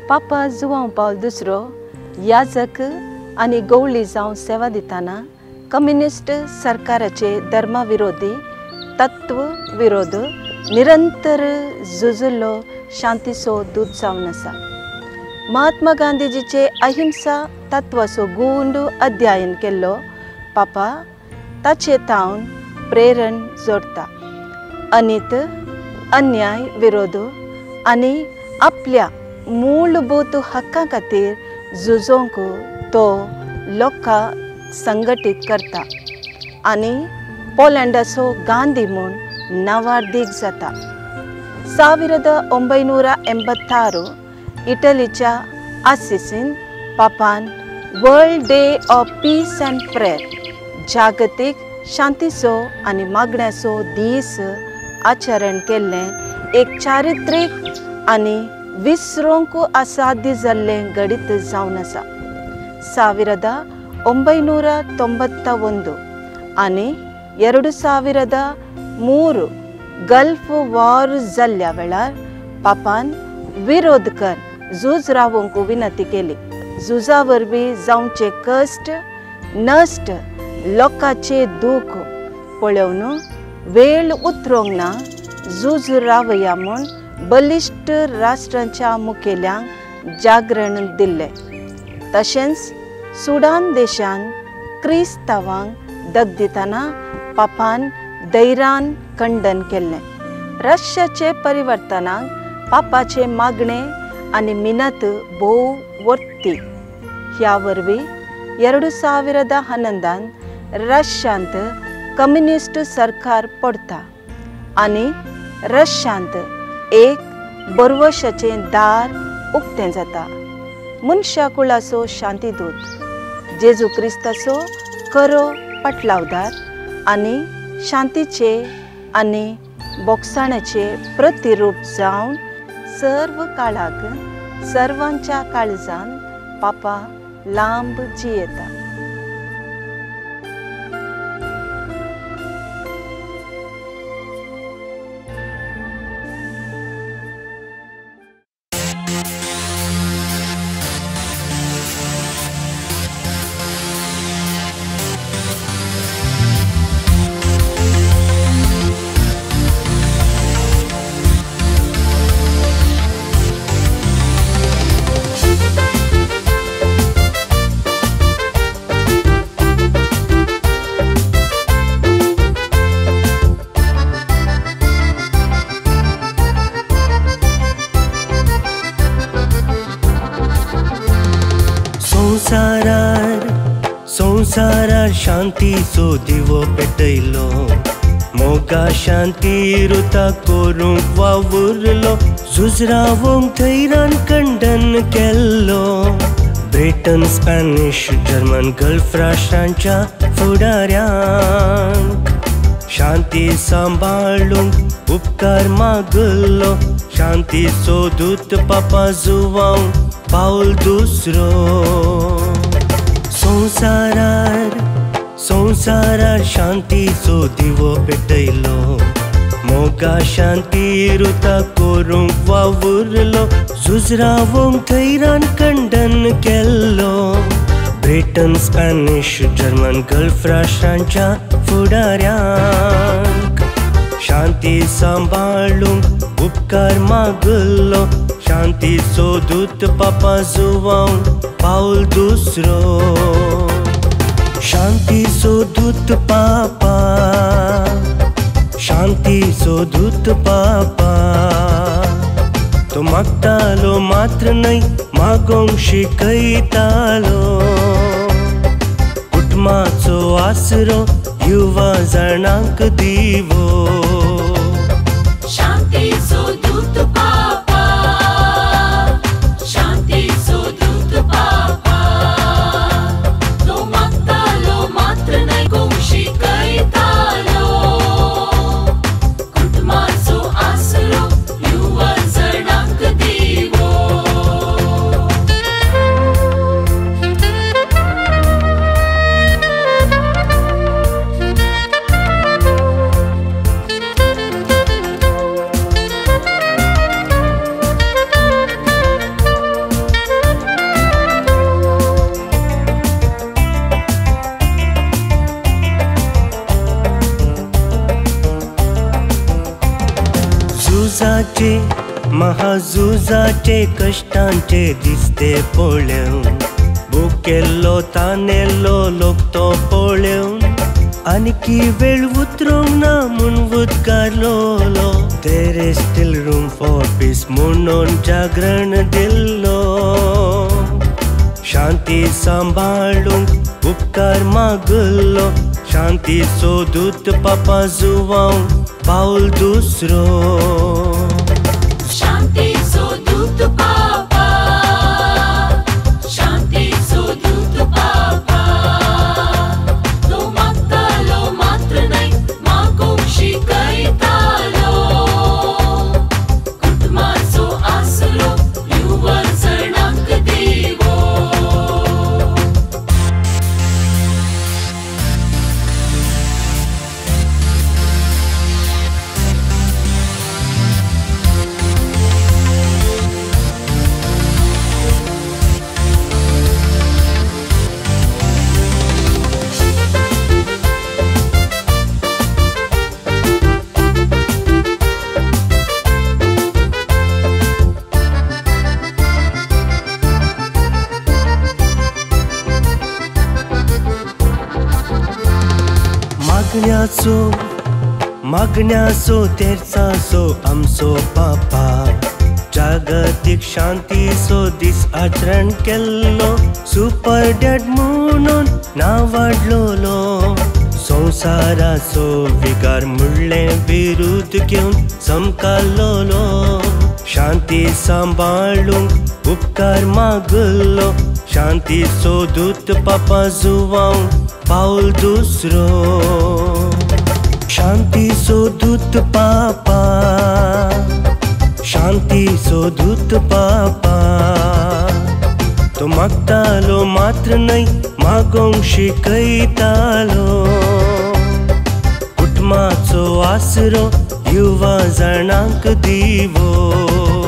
पापा जुआंव पावल दुसरो याजक आनी गवळी जावन सेवा दिताना कम्युनिस्ट सरकाराचे धर्मविरोधी तत्व विरोध निरंतर झुजलो शांतीचो दूत जावन आसा. महात्मा गांधीजीचे अहिंसा तत्वाचो गूंड अध्ययन केल्लो पापा ताचे तावन प्रेरण जोडटा. अनित अन्याय विरोध आनी आपल्या मूलभूत हक्कां खातीर झुजोंक तो लोकांक संघटीत करता आनी पोलंडाचो गांधी म्हूण नांवार जाता. 1986 इटलीच्या आसिसीन पापान world day of peace and prayer जागतीक शांतीचो आनी मागण्याचो दीस आचरण केल्लें एक चारित्रीक आनी विसरूंक असाध्य जाल्लें घडीत जावन आसा. 1991 आनी 2003 गल्फ वॉर जाल्ल्या वेळार पापान विरोध कर झूज रावंक विनंती केली. झुजा वरवीं जावचे कश्ट नश्ट लोकांचे दूख पळोवन वेळ उतरोंक ना झूज रावया म्हूण बलिश्ट राष्ट्रांच्या मुखेल्यांक जागरण दिल्लें. तशेंच सुडान देशांत क्रिस्तांवांक दग दितना पापान धैर्यान खंडन केल्लें. रशियाचे परिवर्तनाक पापाचे मागणे आनी मिनत भोव वर्ती. ह्या वरवीं 2011 रशियांत कम्युनिस्ट सरकार पडटा आनी रशियांत एक बरवशाचें दार उक्तें जाता. मनशाकुळाचो शांतीदूत जेजू क्रिस्ताचो खरो पाटलावदार आनी शांतीचे आनी बोगसाणाचे प्रतिरूप जावन सर्व काळाक सर्वांच्या काळजान पापा लांब जियेता. संसारार शांतीचो दिवो पेटयलो मोगा शांती रुता करूंक वावुरलो झुजरावंक धैर्यान खंडन केल्लो. ब्रिटन स्पॅनिश जर्मन गल्फ राष्ट्रांच्या फुडाऱ्यांक शांती सांबाळूंक उपकार मागलो. शांतीचो दूत पापा जुआंव पावल दुसरो. संसारार शांतीचो दिवो पेटयलो मोगा शांती रुता करूंक वावुरलो झुजरावंक धैर्यान खंडन केल्लो. ब्रिटन स्पॅनिश जर्मन गल्फ राष्ट्रांच्या फुडाऱ्यांक शांती सांबाळूंक उपकार मागलो. शांतीचो दूत पापा जुआंव पावल दुसरो. शांतीचो दूत पापा शांतीचो दूत पापा तो मागतालो मात्र न्हय मागोंक शिकयतालो. कुटुंबाचो आसरो युवा जाणांक दिवो. शांतीचो दूत पापा शांतीचो दूत पापा तो मागतालो मात्र न्हय मागोंक शिकयतालो. कुटुंबाचो आसरो युवा जाणांक दिवो. झुजाचे महाझुजाचे कष्टांचे दिसते पळोवन भुकेल्लो तानेल्लो लोक तो पळोवन आनीकी वेळ उतरूंक ना म्हूण उद्गारलो there is still room for peace म्हणून जागरण दिल्लो शांती सांबाळूंक उपकार मागलो शांती सोदूत पापा जुवांव पाऊल दुसरो शांती सोदूत पापा शांती सोदूत पापा तो मागतालो मात्र नाही मागोंक शिकयतालो कुटुंबाचो आसरो युवा जणांक देवो मागण्याचो तेर्चाचो आमचो पापा जागतीक शांतीचो दीस आचरण केल्लो सुपर डॅड म्हणून नांव वाडलोलो संवसाराचो विकार म्हणलें विरुद्ध घेवन समकाल्लोलो शांती सांबाळूंक उपकार मागलो शांती सोदूत पापा जुवांव पाऊल दुसरो शांती सोदूत पापा शांती सोदूत पापा तो मागतालो मात्र नाही मागोंक शिकयतालो कुटुंबाचो आसरो युवा जाणांक दिवो